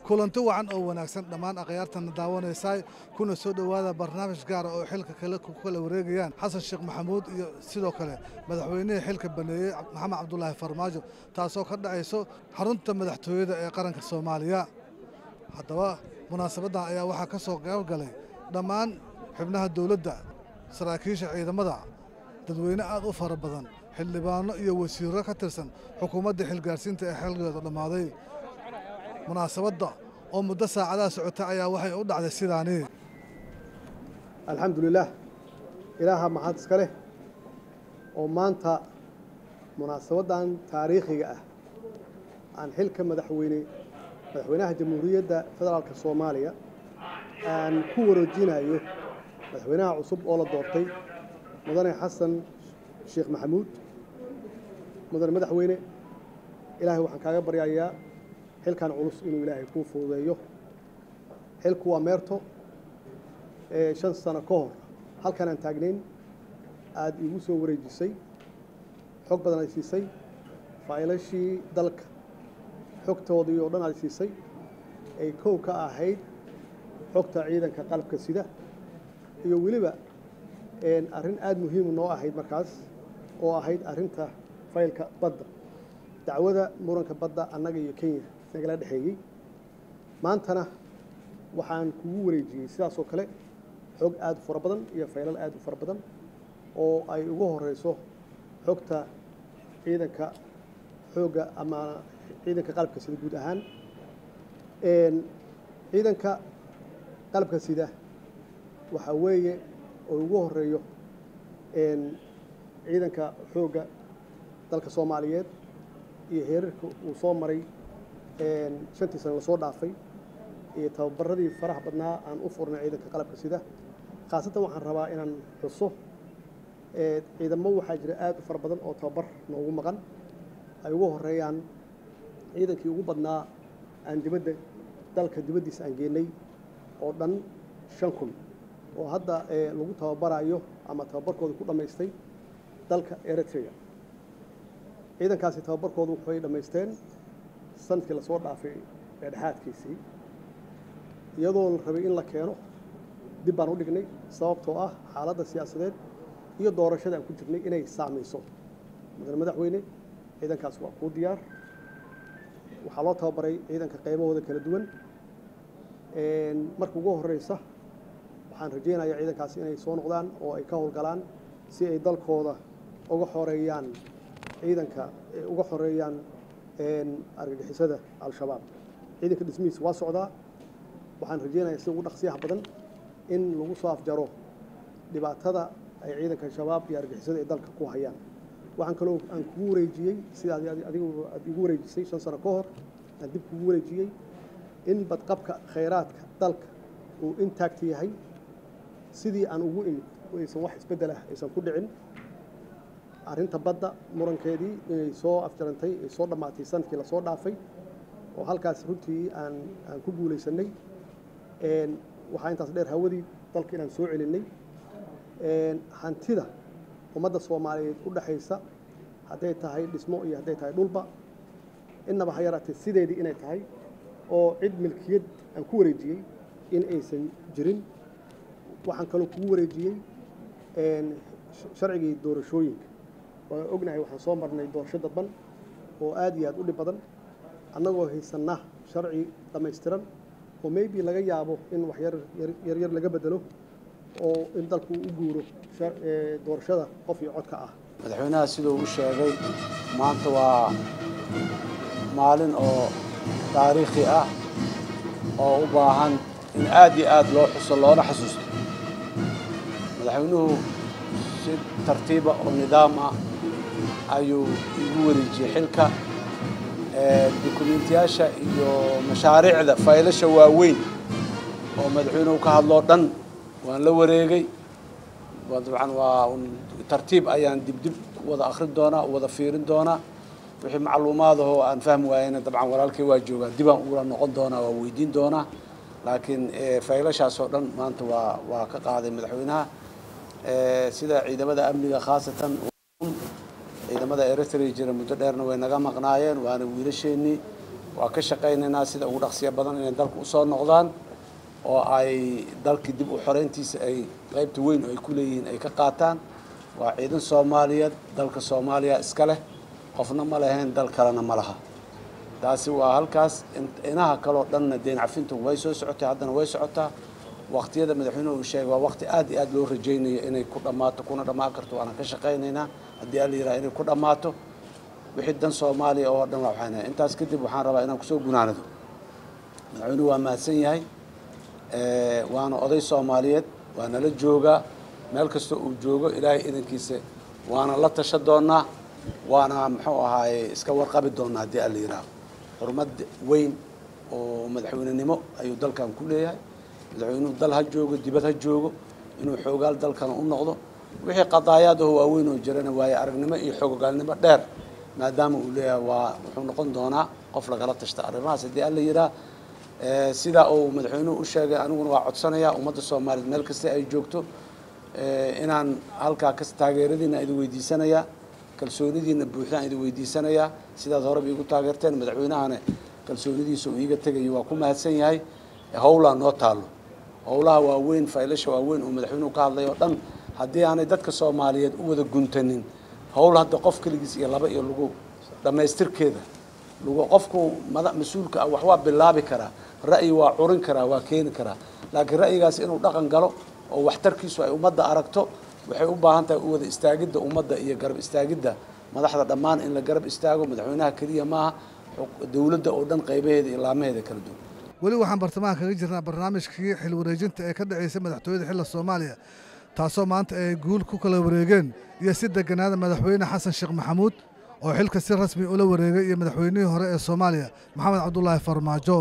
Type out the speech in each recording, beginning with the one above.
kulanti wacan oo wanaagsan dhammaan akhyaartana daawanaysaa kuna soo dhawaada barnaamij gaar ah oo xilka ku kala wareegayaan xasan sheekh maxamuud iyo sidoo kale madaxweynaha xilka baneeyay maxamed cabdullaahi farmaajo taasoo ka dhacayso xarunta madaxtooyada ee qaranka Soomaaliya. haddaba munaasabadan ayaa waxaa ka soo qayb galay dhammaan xubnaha dawladda, saraakiisha ciidamada, dadweyne aad u fara badan, xildhibaano iyo wasiirro ka tirsan xukuumadda xilgaarsiinta ee xilligeeda dhamaaday. munaasabadda oo muddo saacadaha socotay ayaa waxay u dhacday sidaani. alxamdulilah ilaaha mahad iska leh oo maanta munaasabadan taariikhiga ah aan xilka madaxweynaha jamhuuriyadda federaalka Soomaaliya aan ku wareejinayo madaxweynaha cusub oo la doortay mudane xasan sheekh maxamuud. mudane madaxweyne, ilaahay waxaan kaaga baryayaa xilkan culus inuu ilaahay kuu fududeeyo. xilku waa meerto 5 sano ka hor halkan aan taagnayn aad igu soo wareejisay, xog badan ay siisay, faylashii dalka xogtoodii oo dhan ay siisay, ay kow ka ahayd xogta ciidanka qalabka sida iyo weliba arrin aad muhiim noo ahayd markaas oo ahayd arrinta faylka badda, dacwada muranka badda annaga iyo Kenya nagala dhaxeeyay. maantana waxaan kugu wareejiyay sidaas oo kale xog aad u fara badan iyo faylal aad u fara badan oo ay ugu horeyso xogta ciidanka xooga ama ciidanka qalabka sida guud ahaan. ciidanka qalabka sida waxa weeye oo ugu horeeyo ciidanka xooga dalka Soomaaliyeed iyo heerarka uu soo maray 5 sano la soo dhaafay iyo tababaradii faraha badnaa aan u furnay ciidanka qalabka sida. khaasatan waxaan rabaa inaan xuso ciidamo waxaa jira aad u fara badan oo tababar noogu maqan, ay ugu horeeyaan ciidankii ugu badnaa aan dalka dibaddiisa aan geenay oo dhan 5,000 oo hadda lagu tababarayo ama tababarkooda ku dhammaystay dalka Eritrea. ciidankaasi tababarkoodu waxay dhammaysteen sanadkii la soo dhaafay dhexaadkiisii, iyadoo la rabay in la keeno dib baan u dhignay sababtoo ah xaaladda siyaasadeed iyo doorashada aan ku jirnay inay saamayso. madaxweyne, ciidankaas waa ku diyaar. waxaa loo tababaray ciidanka qaybahooda kala duwan. marka ugu horeysa waxaan rajeynayaa ciidankaasi inay soo noqdaan oo ay ka howlgalaan si ay dalkooda uga xoreeyaan argagixisada al-shabaab. ciidanka dhismihiisa waa socdaa. waxaan rajeynayaa si ugu dhaqsiyaha badan in lagu soo afjaro dhibaatada ay ciidanka shabaab iyo argagixisada ay dalka ku hayaan. waxaan kaloo aan kugu wareejiyey sida adigu igu wareejisay 5 sano ka hor aan dib kugu wareejiyey in badqabka khayraadka dalka uu intact yahay sidii aan ugu imid aysan wax isbeddel ah aysan ku dhicin. arrinta badda murankeedii inay soo afjarantay ay soo dhammaatay sanadkii la soo dhaafay oo halkaas runtii aan ku guulaysanay. waxaa intaas dheer hawadii dalka inaan soo celinay. hantida ummadda Soomaaliyeed u dhaxaysa hadday tahay dhismo iyo hadday tahay dhulba innaba ha yaraatee sideedii inay tahay oo cid milkiyad aan ku wareejiyey in aysan jirin. waxaan kaloo kugu wareejiyey sharcigii doorashooyinka. waan ognahay waxaan soo marnay doorasho dadban oo aad iyo aad u dhib badan annagoo haysanna sharci dhammaystiran oo maybe laga yaabo in wax yar laga bedelo oo in dalku u guuro doorashada qof iyo codka ah. madaxweynaha sidoo uu sheegay maanta waa maalin oo taariikhi ah oo u baahan in aad iyo aad loo xuso loona xasuusto. madaxweynuhu si tartiiba oo nidaam ah ayuu igu wareejiyay xilka. dukumiintiyaasha iyo mashaariicda faylasha waaweyn oo madaxweynuhu ka hadloo dhan waan la wareegay. dabcan waa tartiib ayaan dib wada akhrin doonaa, wada fiirin doonaa. wixii macluumaad oo aan fahmi waayayna dabcan walaalkay waa joogaa, dibaan ula noqon doonaa, waa weydiin doonaa. laakiin faylashaas oo dhan maanta waa ka qaaday madaxweynaha. sida ciidamada amniga khaasatan ciidamada Eritrea jira muddo dheerna way naga maqnaayeen, waana wiilasheenii waa ka shaqaynaynaa sida ugu dhaqsiya badan inay dalka usoo noqdaan oo ay dalkii dib u xoreyntiisa ay qaybta weyn oo ay ku leeyihiin ay ka qaataan waa ciidan Soomaaliyeed dalka Soomaaliya iska leh qofna ma lahayn dal kalena ma laha taasi waa halkaas inaha kale oo dhanna deen cafintu way soo socotay haddana way socotaa waqtiyada madaxweynuhu uu sheegay waa waqti aad iyo aad loo rajaynayo inay ku dhamaato kuna dhamaan karto waana ka shaqaynaynaa haddii aan la yiraahdo inay ku dhamaato wixii dan Soomaaliya oo dhan waxaana intaas kadib waxaan rabaa inaan kusoo gunaanado madaxweynuhu waa mahadsan yahay waana oday Soomaaliyeed waana la joogaa meel kasta uu joogo ilaahay idankiisa waana la tashan doonaa waana muxuu ahaay iska warqabi doonaa haddii aan la yiraahdo xurmad weyn oo madaxweynenimo ayuu dalkan ku leeyahay madaxweynuhu dal ha joogo dibad ha joogo inuu xoogaal dalkan u noqdo wixii qadaayaad oo waaweyn oo jirana waaye aragnimo iyo xoogaalnimo dheer maadaama uu leeyahay waa wuxuu noqon doonaa qof lagala tashta arrimahaas haddii aan la yiraahdo sida uu madaxweynuhu u sheegay aniguna waa codsanayaa ummadda Soomaaliyeed meel kasta ay joogto inaan halkaa ka taageeradiina idin weydiisanayaa kalsoonidiina buuxdaan idin weydiisanayaa sidaad horeba iigu taageerteen madaxweynahana kalsoonidiisa uu iiga tegayo waa ku mahadsan yahay howlaa noo taalo howlaha waaweyn faylasha waaweyn oo madaxweynuhu ka hadlay oo dhan haddii aanay dadka Soomaaliyeed u wada guntanin howl hadda qof kaligiis iyo laba iyo lagu dhamaystirkeeda lagu qofku mas'uulka ah wax waa bilaabi karaa ra'yi waa curin karaa waa keeni karaa laakiin ra'yigaas inuu dhaqan galo oo waxtarkiisu ay ummadda aragto waxay u baahan tahay u wada istaagidda ummadda iyo garab istaagidda madaxda dhammaan in la garab istaago madaxweynaha kaliya maaha dawladda oo dhan qaybaheeda iyo laamaheeda kala duwan weli waxaan bartamaha kaga jirnaa barnaamijkii xil wareejinta ee ka dhaceysay madaxtooyada xilka Soomaaliya taasoo maanta ay guul ku kala wareegeen iyo si deganaada madaxweyne Xasan Sheekh Maxamuud oo xilka si rasmi ula wareegay iyo madaxweynihii hore ee Soomaaliya Maxamed Cabdullaahi Farmaajo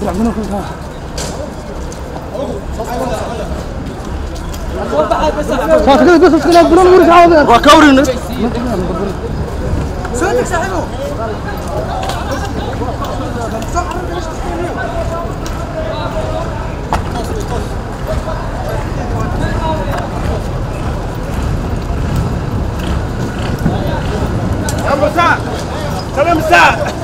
سلام الساعة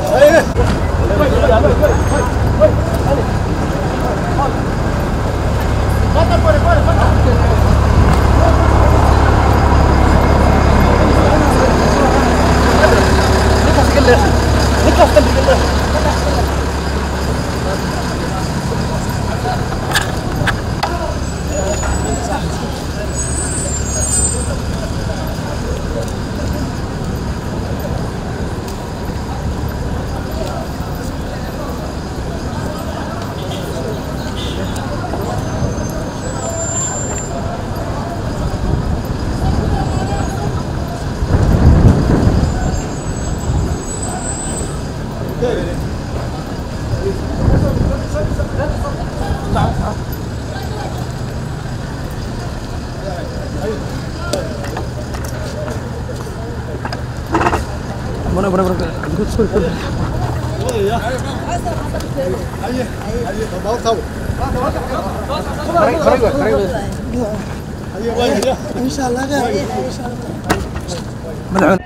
إن شاء الله غير إن شاء الله.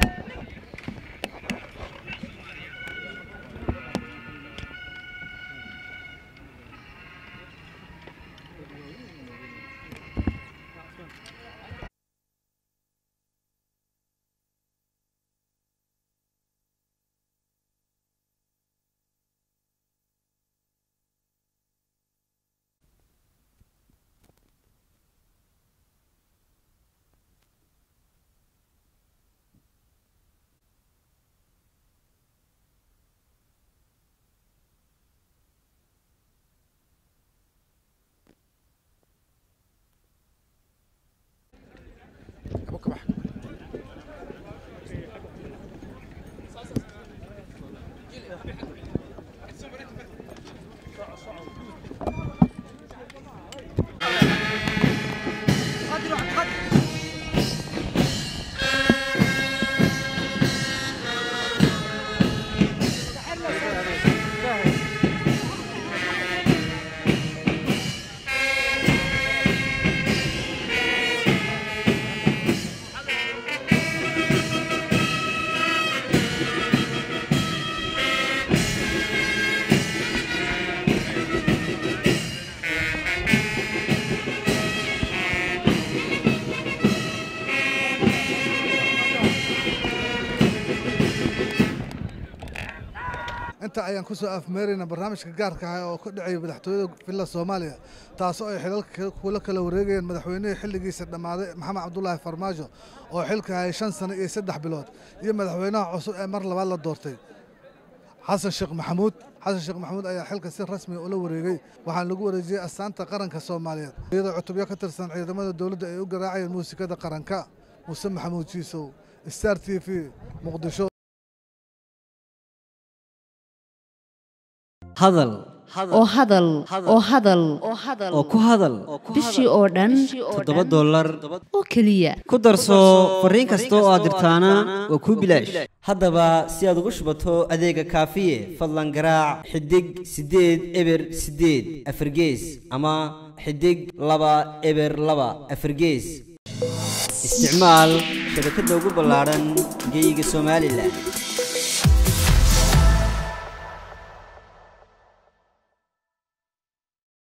inta ayaan ku soo afmeerayna barnaamijka gaarka ah oo ka dhacay madaxtooyada villa Soomaaliya taasoo ay xilalka kula kala wareegayeen madaxweynaha xilligiisa dhamaaday Maxamed Cabdullaahi Farmaajo oo xilka hayay 5 sano iyo 3 bilood iyo madaxweynaha cusub ee mar labaad la doortay Xasan Sheekh Maxamuud ayaa xilka si rasmi ah ula wareegay waxaan lagu wareejiyay astaanta qaranka Soomaaliyeed iyadoo cutubyo ka tirsan ciidamada dawladda ay u garaacayeen muusikada qaranka Muuse Maxamuud Jiisow Star TV Muqdisho hadal oo ku hadal bishii oo dhan $7 oo kaliya ku darso fariin kasta oo aad dirtaana waa ku bilaash haddaba si aad ugu shubato adeega kaafiye fadlan garaac xidig 8 eber 8 afargees ama xidig 2 eber 2 afargees isticmaal shabakadda ugu ballaaran geyga Soomaaliland